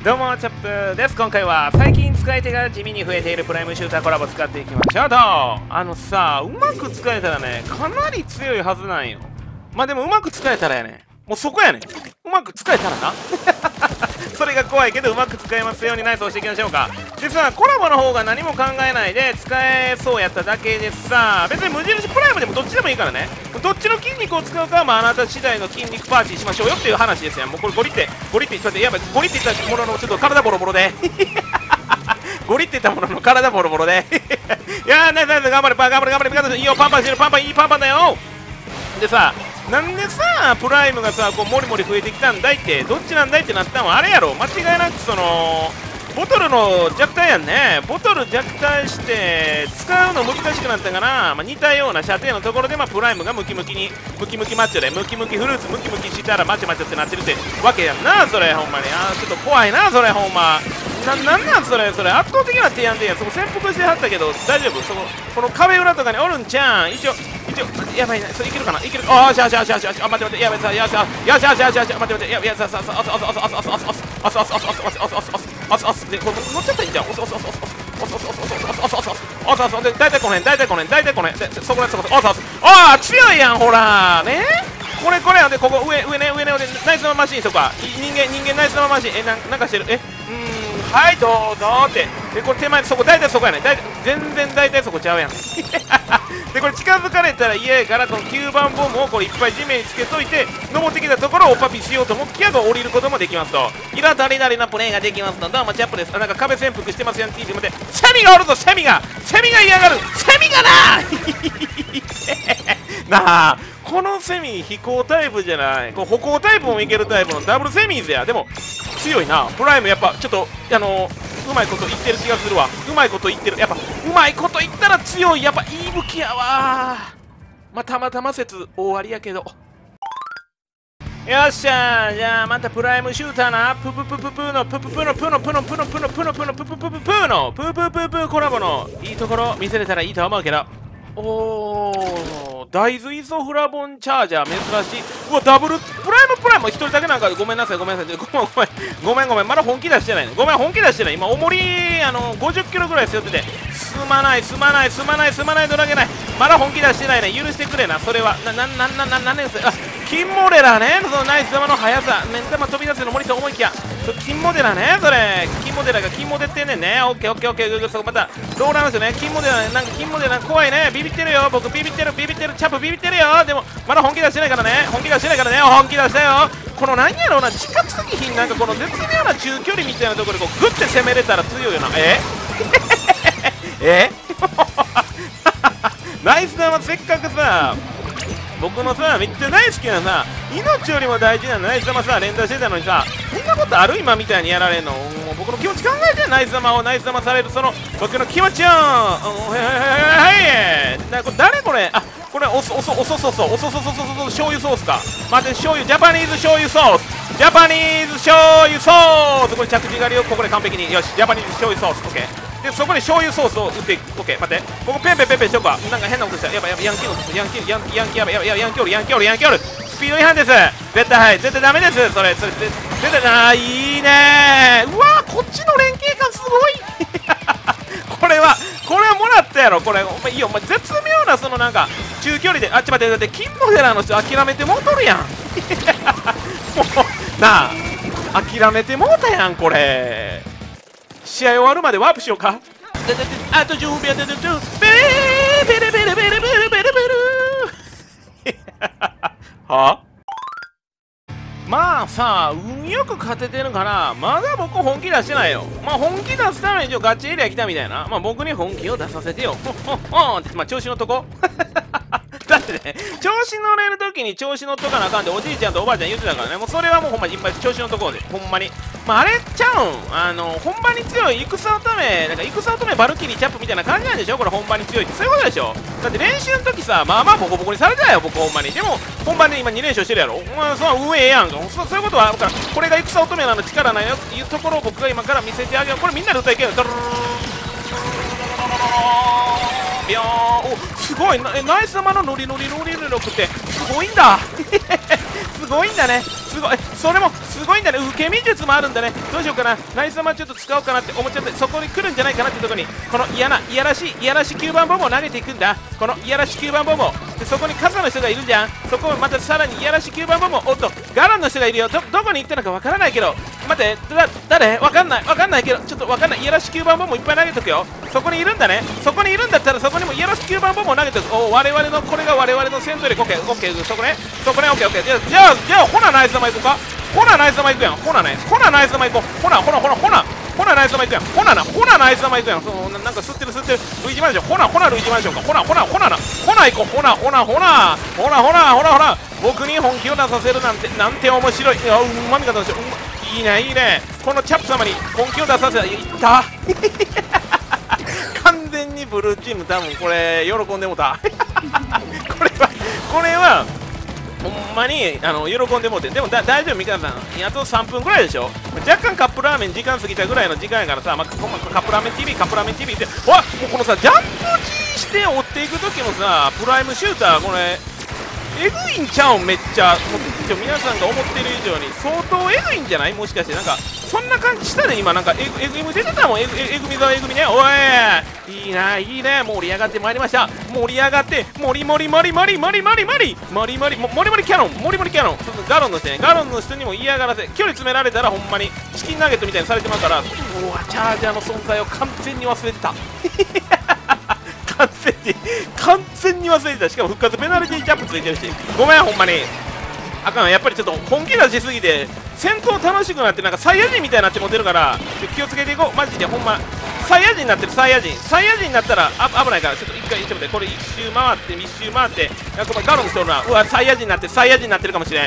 どうもチャップです。今回は最近使い手が地味に増えているプライムシューターコラボ使っていきましょうと。うまく使えたらね、かなり強いはずなんよ。まあでもうまく使えたらやね、もうそこやねん。うまく使えたらなそれが怖いけどうまく使えますようにナイスをしていきましょうか。でさ、コラボの方が何も考えないで使えそうやっただけでさ、別に無印プライムでもどっちでもいいからね、どっちの筋肉を使うかはまああなた次第の筋肉パーティーしましょうよっていう話ですよ。もうこれゴリってちょっと待って、やばい、ゴリって言ったもののちょっと体ボロボロでゴリって言ったものの体ボロボロでいやー、ナイスナイス、頑張れ頑張れ頑張れ、いいよ、パンパンしてる、パンパンいいパンパンだよ。でさ、なんでさプライムがさこうモリモリ増えてきたんだいって、どっちなんだいってなったのはあれやろ、間違いなくそのボトルの弱体やんね。ボトル弱体して使うの難しくなったかな、似たような射程のところでプライムがムキムキマッチョでムキムキフルーツムキムキしたらマチマチってなってるってわけやんな。それほんまにちょっと怖いなそれほんま。なんそれ圧倒的な提案で、そこ潜伏してはったけど大丈夫、この壁裏とかにおるんちゃん。一応やばいな、それいけるかな、いける。ああ、しゃ待ってやばいさ、よし待ってやさでこれ乗っちゃったらいいじゃん。で大体この辺でそこ強いやんほらね。これでここ上ねナイス生マシンとか人間ナイス生マシンなんかしてるはいどうぞって。でこれ手前そこ大体そこやね。全然大体そこちゃうやんでこれ近づかれたら嫌やから、この9番ボムをこれいっぱい地面につけといて、登ってきたところをおパピしようと思って降りることもできますと。色とりどりのプレイができますと。どうもチャップです。なんか壁潜伏してますよん。T で待って、セミがおるぞ。セミが嫌がる。セミがなあこのセミ飛行タイプじゃない、こう歩行タイプもいけるタイプのダブルセミーズや。でも強いなプライム。やっぱちょっとうまいこと言ってる気がするわ。うまいこと言ってる。やっぱうまいこと言ったら強い。やっぱいい武器やわ。たまたま説終わりやけど。よっしゃー、じゃあまたプライムシューターな。プププププーのプププのプのプのプのプのプのプのプププププーのププププコラボのいいところ見せれたらいいと思うけど。おー、大豆イソフラボンチャージャー珍しい。うわダブルプライム1人だけなんかごめんなさいごめんまだ本気出してないね。本気出してない。今重り50キロぐらい背負ってて、すまないドラゲない。まだ本気出してないね。許してくれな。それはなんで金モデラね。そのナイス玉の速さ目ん玉飛び出すの森と思いきや金モデラね。それ金モデラが金モデってんねんね。オッケーそこまたローラーですよね。金モデラ怖いね。ビビってるよ僕。ビビってるチャップビビってるよ。でもまだ本気出してないからね。本気出したよ。この何やろうな、近づきひんなんかこの絶妙な中距離みたいなところでこうグッて攻めれたら強いよな。ナイス玉せっかくさ僕のさめっちゃ大好きなさ命よりも大事なナイス玉さ連打してたのにさ、そんなことある今みたいにやられんの。もう僕の気持ち考えて。ナイス玉されるその僕の気持ちをこれ誰これ。これ醤油ソースか。待って、醤油ジャパニーズ醤油ソースこれ着地狩りをここで完璧に。よしジャパニーズ醤油ソース OK で、そこに醤油ソースを打っていく。OK 待って、ここペンしとくわ。なんか変なことした。やばいヤンキーおるスピード違反です。絶対ダメです。それ絶対いいね。うわこっちの連携感すごいこれはもらったやろ。これお前いいよ。お前絶妙なそのなんか中距離で待って金モデラーの人諦めてもうとるやんもうなあ諦めてもうたやん。これ試合終わるまでワープしようか。あと10秒ベルはまあさ運よく勝ててるからまだ僕本気出してないよ。本気出すために一応ガチエリア来たみたいな。僕に本気を出させてよって調子のとこだってね、調子乗れるときに調子乗っとかなあかんっておじいちゃんとおばあちゃん言ってたからね。もうそれはもうほんまにいっぱい調子のところでほんまにあれちゃうんほんまに強い戦乙女バルキリーチャップみたいな感じなんでしょ。これほんまに強いってそういうことでしょ。だって練習の時さボコボコにされてたよ僕ほんまに。でも本番で今2連勝してるやろ。その上やんか。そういうことはあるから、これが戦乙女の力なんよっていうところを僕が今から見せてあげよう。これみんなで歌いける。すごいナイス玉のノリノリってすごいんだすごいんだね。 すごい、それもすごいんだね。受け身術もあるんだね。どうしようかな、ナイス玉ちょっと使おうかなって思っちゃって、そこに来るんじゃないかなってところに、このいやらしい9番ボムを投げていくんだ。このいやらしい9番ボムを、でそこに傘の人がいるじゃん。そこをまたさらにいやらしい9番ボムを、おっとガロンの人がいるよ。どこに行ったのかわからないけど、待って、誰わかんないけど、ちょっとわかんない。いやらしい9番ボムをいっぱい投げとくよ。そこにいるんだね。そこにいるんだったら、そこにもいやらしい9番ボムを投げておく。お、我々の、これが我々の戦闘力。オッケー、そこね、オッケー。じゃあほなナイス玉行こうか。ほなナイス玉行くやん。ほなナイス玉行こう。ほなナイス玉行くやん。ほなナイス玉行くやん。そうなんか吸ってるルイージマンション。ほなルイージマンションか。ほな行こう。ほら僕に本気を出させるなんて面白い。いや、うまみ方でしょ。いいね。このチャップ様に本気を出させた。いった完全にブルーチーム多分これ喜んでもたこれはほんまに喜んでもうて。でも大丈夫、みかんさん、あと3分ぐらいでしょ。若干カップラーメン時間過ぎたぐらいの時間やからさ、カップラーメン TV ってもうこのさジャンプ G して追っていく時のさプライムシューター、これえぐいんちゃうん。めっちゃ皆さんが思ってる以上に相当えぐいんじゃない。もしかしてなんかそんな感じしたね。今なんかえぐみ出てたもん。えぐみね。おい、いいね。盛り上がってまいりました。盛り上がってモリキャノン。ガロンの人にも嫌がらせ、距離詰められたらほんまにチキンナゲットみたいにされてますから、うわ、チャージャーの存在を完全に忘れてた完全に忘れてた。しかも復活ペナルティージャンプついてるし、ごめん、ほんまにあかん。やっぱりちょっと本気出しすぎて戦闘楽しくなってなんかサイヤ人みたいになってモテるから、気をつけていこう。マジでほんまサイヤ人になってる。サイヤ人になったら危ないから、ちょっと一回これ一周回ってガロンの人おるな。うわ、サイヤ人になってるかもしれん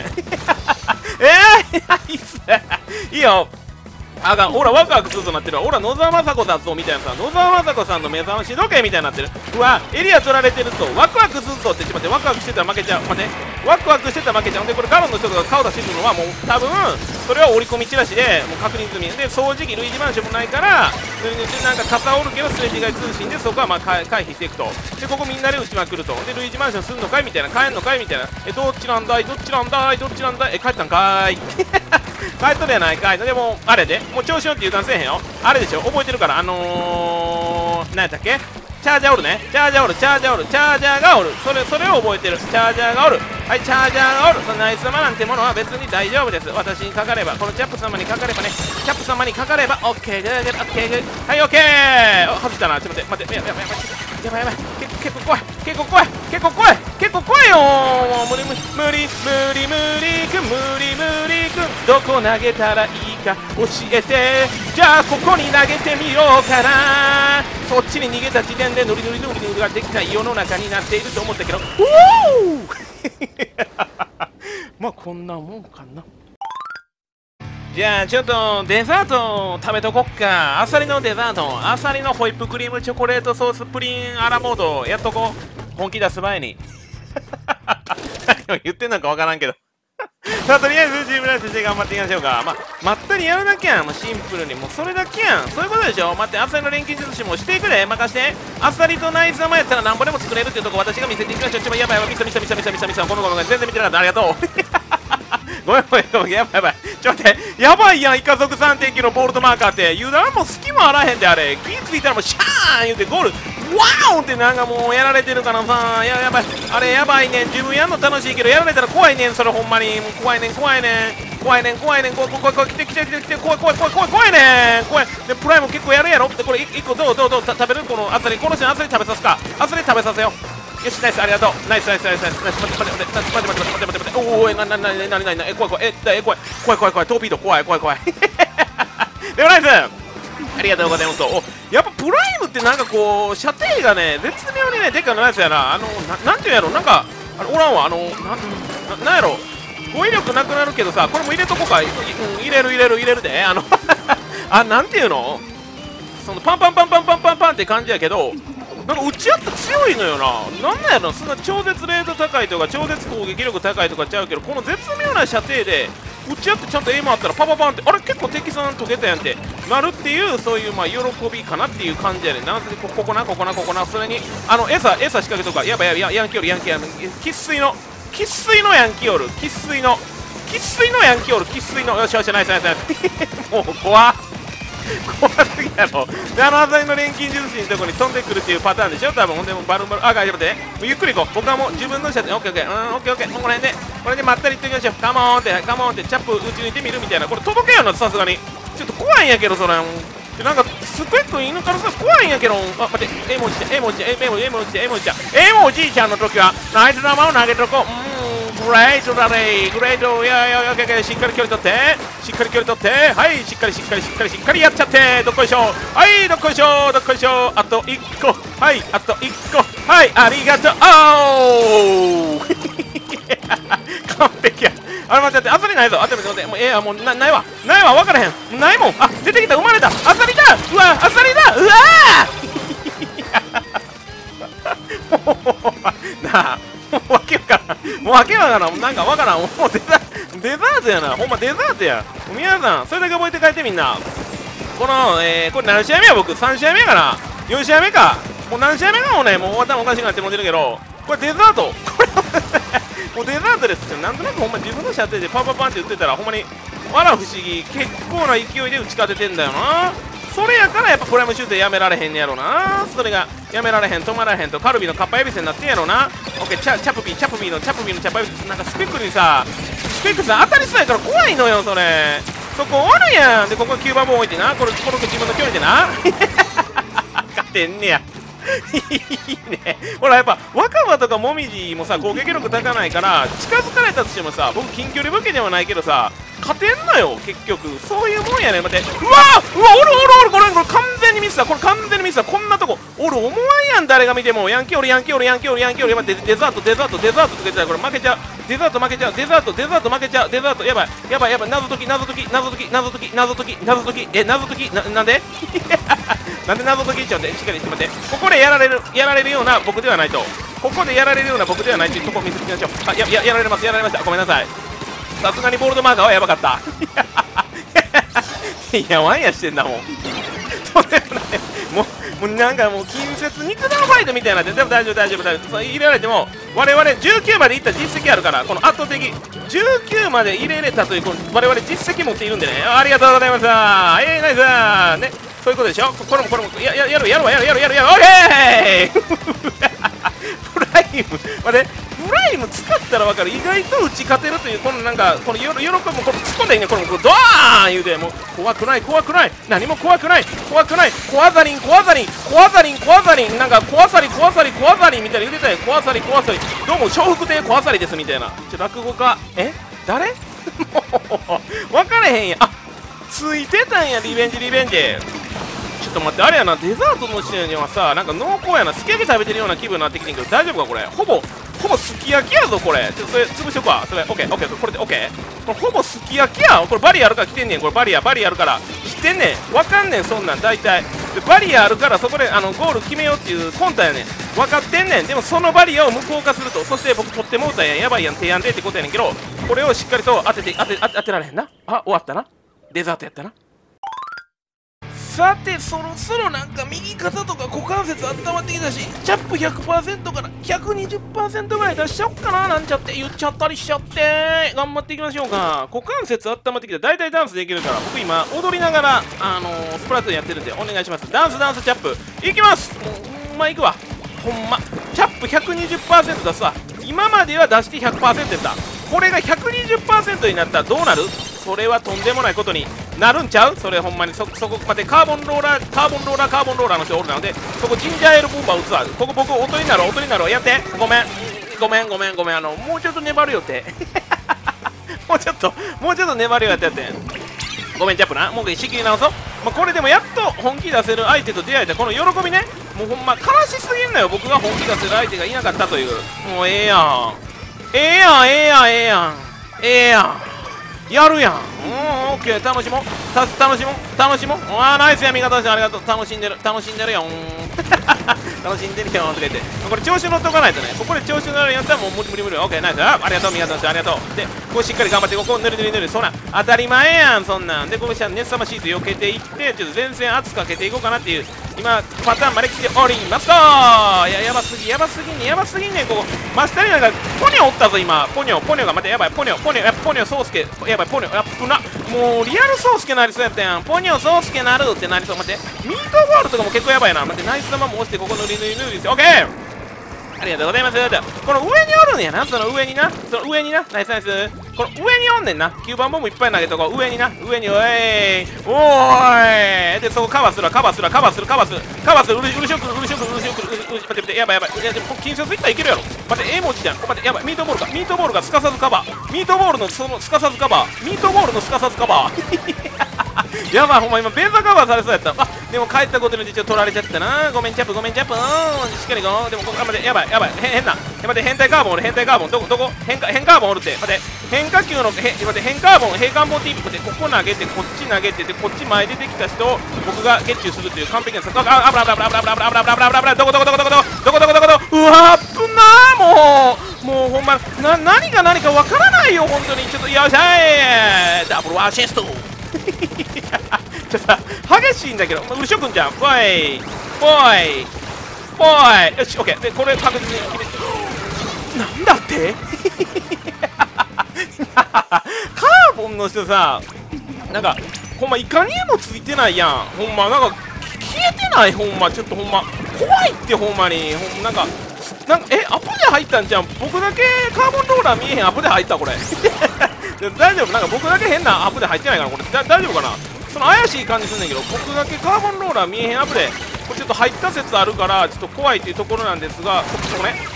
いいっすね、いいよ。あかん、ほらワクワクするとなってるわ。ほら野沢雅子だぞみたいなさ、野沢雅子さんの目覚まし時計みたいになってる。うわ、エリア取られてるぞ、ワクワクするぞって。ちょっと待って、ワクワクしてたら負けちゃう。ワクワクしてたら負けちゃうんで、これガロンの人が顔出してくるのはもう多分それは折り込みチラシでもう確認済みで、掃除機類似マンションもないから、なんか傘おるけどすれ違い通信でそこは回避していくと。でここみんなで打ちまくると。で類似マンションすんのかいみたいな、帰んのかいみたいな。どっちなんだい帰ったんかーい帰っとるやないかい。でもあれでもう調子乗って油断せえへんよ。あれでしょ、覚えてるから、何やったっけ、チャージャーおるね。チャージャーがおる。それを覚えてる。チャージャーがおる。はい、チャージャーがおる。そのナイス様なんてものは別に大丈夫です。私にかかれば、このチャップ様にかかればね、チャップ様にかかれば OK グーグー OK グー、はい OK。 外したな。ちょっと待ってやばい結構怖いよ。無理くんどこ投げたらいいか教えて。じゃあここに投げてみようかな。そっちに逃げた時点でノリができた世の中になっていると思ったけどまあこんなもんかな。じゃあちょっとデザート食べとこっか。アサリのデザート、アサリのホイップクリームチョコレートソースプリンアラモードやっとこう。本気出す前に何を言ってんのかわからんけどさあとりあえずチームライトして頑張っていきましょうか。まったりやるだけやん。シンプルにもうそれだけやん。そういうことでしょ。待って、アサリの錬金術師もしていくで。任して。アサリとナイス玉やったらなんぼでも作れるっていうとこ私が見せていきましょう。やばいミスごめん全然見てなかった。ありがとうごめんやばいちょっと待って、やばいやん。イカ族 3.9 のボールドマーカーって油断も隙もあらへんで。あれ気ついたらもうシャーン言うてゴールワーンってなんかもうやられてるからさ。やばい、あれやばいねん。自分やんの楽しいけどやられたら怖いねん。それほんまにもう怖いねん。怖い来て怖いねん。怖いで、プライム結構やるやろ。でこれ1個どう食べる。このアサリ、この人アサリ食べさすか。アサリ食べさせよう。よし、ナイス、ありがとう。ナイス。待って。おお、怖い。トーピード怖い。でもナイス、ありがとうございます。やっぱプライムってなんかこう射程がね絶妙にねでっかいのナイスやな。なんていうんやろ、なんかおらんわ。なんやろ、語彙力なくなるけどさ、これも入れとこうか。入れるでなんていうの、そのパンって感じやけど、なんか打ち合った強いのよな。なんなんやろ、そんな超絶レート高いとか超絶攻撃力高いとかちゃうけど、この絶妙な射程で打ち合ってちゃんとエイムあったらパンってあれ結構敵さん解けたやんってなるっていう、そういう喜びかなっていう感じやねんな。ここな。それに餌仕掛けとか。やばいヤンキーおる。生粋のヤンキーおる。生粋の生粋のヤンキーおる、生粋の。よしよし、ナイスナイスナイスもう怖すぎやろ。であざりの錬金術師のとこに飛んでくるっていうパターンでしょ多分。ほんでもうバルバル、あ、待って、ゆっくり行こう。僕はもう自分の車でオッケーオッケー、オッケーオッケー、もうこの辺でまったりいってみましょう。カモーンってカモーンってチャップ打ち抜いてみるみたいな。これ届けよな、さすがにちょっと怖いんやけど、それなんかスペック犬からさ怖いんやけど。あ、待って、絵文字ちゃんの時はナイス玉を投げとこう。グレートだね、グレート。いやいやいや、しっかり距離取って、はい、しっかりやっちゃって、どっこいしょ、はい、どっこいしょ、あと1個、はい、あと1個、はい、ありがとう。完璧や。あれ待って、あさりないぞ。待って、もうもうないわ、分からへん、ないもん。あ、出てきた、生まれた、あさりだ、うわ、あさりだ、うわなあ、もうわけわからん、なんかわからん、もうデザートやな、ほんまデザートや。皆さん、それだけ覚えて帰ってみんな。これ何試合目や僕、3試合目かな、4試合目か、もう何試合目かもね、もう頭おかしくなっても出るけど、これデザート、これもうデザートですって。なんとなくほんま自分の射程でパンパンパンって打ってたら、ほんまにわら不思議、結構な勢いで打ち勝ててんだよな。それやからやっぱプライムシュートやめられへんねやろな。それがやめられへん、止まらへんとカルビのカッパエビセになってんやろな。オッケー、チャプビーのチャッパエビセ、なんかスペックさ当たりそうやから怖いのよ、それ。そこおるやん。でここ9番も置いてな、この自分の距離でな勝てんねやいいね。ほらやっぱ若葉とかもみじもさ攻撃力高ないから近づかれたとしてもさ、僕近距離武器ではないけどさ勝てんのよ結局。そういうもんやね。待って、うわおる、これ完全にミスだ、こんなとこおる思わんやん、誰が見ても。ヤンキーおる、やばい、デザートとか言ってたらこれ負けちゃう。デザート負けちゃう、デザート負けちゃう、デザートやばい、謎解き、なんでなんで謎解きっちゃうんで、しっかりして待って。ここでやられるような僕ではないと、っていうとこ見せてみましょう。あ、やられました、ごめんなさい。さすがにボールドマーカーはやばかったいやワンやしてんだもんとんでもない。もうなんかもう近接肉弾ファイトみたいな。でも大丈夫、そう入れられても我々19までいった実績あるから、この圧倒的19まで入れれたというこの我々実績持っているんでね。ありがとうございます。ナイスね、そういうことでしょ。これもやるわ、オッケープライム、待って、プライム使ったら分かる、意外と打ち勝てるという、このなんかこの喜びもこれ突っ込んでいいね、これもドーン言うて、もう怖くない、何も怖くない、コアザリン、なんかコアサリみたいに言うてたよ。コアサリ、どうも笑福亭コアサリですみたいな。落語家、誰もう分かれへんやん。あ、ついてたんや、リベンジ。ちょっと待って、あれやな、デザートのシーンにはさ、なんか濃厚やな、すき焼き食べてるような気分になってきてんけど、大丈夫かこれ。ほぼすき焼きやぞこれ。ちょっとそれ潰しとくわ。それオッケー、これでオッケー。これほぼすき焼きや。これバリアあるから来てんねん。これバリアあるから来てんねん。わかんねん、そんなん大体。でバリアあるからそこでゴール決めようっていう魂胆やねん。分かってんねん。でもそのバリアを無効化すると、そして僕取ってもうたやん、やばいやん、提案でってことやねんけど、これをしっかりと当てられへんな。あ、終わったな。デザートやったな。さて、そろそろなんか右肩とか股関節温まってきたし、チャップ 100% から 120% ぐらい出しちゃおっかな、なんちゃって言っちゃったりしちゃって、頑張っていきましょうか。股関節温まってきたら大体ダンスできるから、僕今踊りながら、スプラトゥーンやってるんでお願いします。ダンスチャップいきます。もうほんまいくわ、ほんまチャップ 120% 出すわ。今までは出して 100% やった。これが 120% になったらどうなる？それはとんでもないことになるんちゃう？それほんまにそこ待って、カーボンローラーの人おるので、そこジンジャーエールボンバー打つわ。ここ僕音になるわ。やって。ごめん、もうちょっと粘るよってもうちょっと粘るよってごめん、チャップな。もう仕切り直そう。これでもやっと本気出せる相手と出会えたこの喜びね。もうほんま悲しすぎんのよ、僕が本気出せる相手がいなかったという。もうええやん、やるやん。オッケー、楽しもう。ナイスや、味方さんありがとう。楽しんでるよ楽しんでるよとか言って、これ調子乗っとかないとね。ここで調子乗るやったらもう無理。オッケー、ナイス。ありがとう、味方さんありがとう。で、こうしっかり頑張って、ここぬるそんな当たり前やん、そんなんで。こうしたら熱さまシート避けていって、ちょっと前線圧かけていこうかなっていう今パターンまで来ておりますと、いややばすぎねここ真下になんかポニョおったぞ今。ポニョが待て、やばい、ポニョソウスケ、やばい、ポニョやっぶな、もうリアルソウスケなりそうやったやん。ポニョソウスケなるってなりそう。待って、ミートボールとかも結構やばいな。待って、ナイス玉も押してここ塗りですよ。オッケー、ありがとうございます。この上におるんやな、その上にな、ナイスナイス。この上におんねんな。9番ボムいっぱい投げとこう。上に、おいで、そこカバーする、ウルショック、待って、やばい、いや、でも、近接いったらいけるやろ。待って、文字じゃん。待って、やばい、ミートボールがすかさずカバー。ミートボールのすかさずカバー。やばい、ほんま今、ベンザカバーされそうやった。あ、でも帰ったことによって取られちゃったな。ごめん、チャップ、しっかりご。でも、待って、やばい、変な。待って、変態カーボン、どこ変カーボンおるって。待って、変化球の、待って、変カーボン TV。待って、ここ投げて、こっち投げて、で、こっち前出てきた人を僕がゲッチューするという完璧なさ。どこうわー、危なー、もうほんま、何が何かわからないよ、本当に。ちょっと、よっしゃい、ダブルアシスト。ちょっとさ、激しいんだけど、ウルショ君じゃん。おい、よし、オッケー。で、これ確実に決めて。なんだってカーボンの人さ、なんかほんまいかにもついてないやん。ほんまなんか消えてない。ほんまちょっとほんま怖いって。ほんまになんかアプで入ったんじゃん。僕だけカーボンローラー見えへん。アプで入ったこれ大丈夫？なんか僕だけ変なアプで入ってないからこれ大丈夫かな。その怪しい感じすんねんけど、僕だけカーボンローラー見えへんアプでこれちょっと入った説あるからちょっと怖いっていうところなんですが、そこね、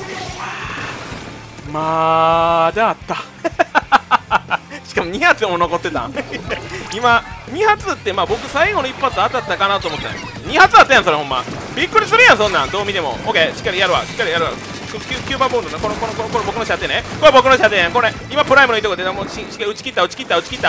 まだあったしかも2発も残ってた今2発って、まあ僕最後の1発当たったかなと思ったんや。2発あったやんそれ。ほんまびっくりするやんそんなん。どう見ても OK。 しっかりやるわ。9番ボールのこれ僕の射程ね。これ僕の射程やん。これ今プライムのいいとこでもうしっかり打ち切った OK。いや打ち切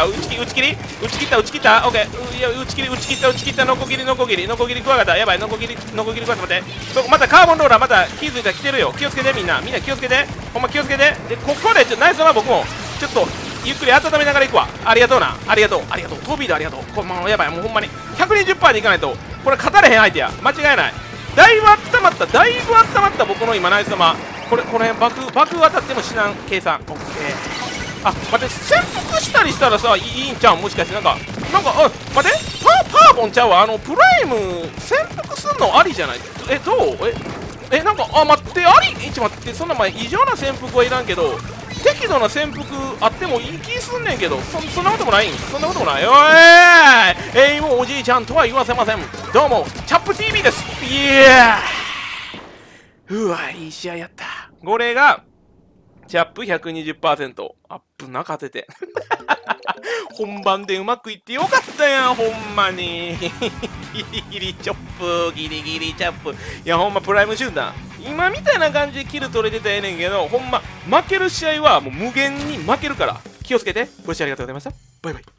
ったノコギリクワガタ。やばい、ノコギリクワガタ。待って、そこまたカーボンローラーまた気づいたら来てるよ。気をつけてみんな気をつけて。ほんま気をつけて。でここでナイスな。僕もちょっとゆっくり温めながら行くわ。ありがとうな。ありがとうトビードありがとう。これもうやばい、もうほんまに 120% でいかないとこれ勝たれへん相手や。間違いない。だいぶ温まった僕の今ナイス玉。これ爆当たっても死なん計算。オッケー。あ、待って、潜伏したりしたらさいいんちゃう。もしかしてなんか待ってパーボンちゃうわ。プライム潜伏すんのありじゃない？どう？なんか待ってあり？待って、そんな前異常な潜伏はいらんけど適度な潜伏あってもいい気すんねんけど、そんなこともない。もうおじいちゃんとは言わせません。どうもチャップ TV です。いやー、うわ、いい試合やった。これがチャップ 120% アップなかてて本番でうまくいってよかったやん。ほんまにギリギリチャップ。いやほんまプライムシューター今みたいな感じでキル取れてたらええねんけど、ほんま負ける試合はもう無限に負けるから気をつけて。ご視聴ありがとうございました。バイバイ。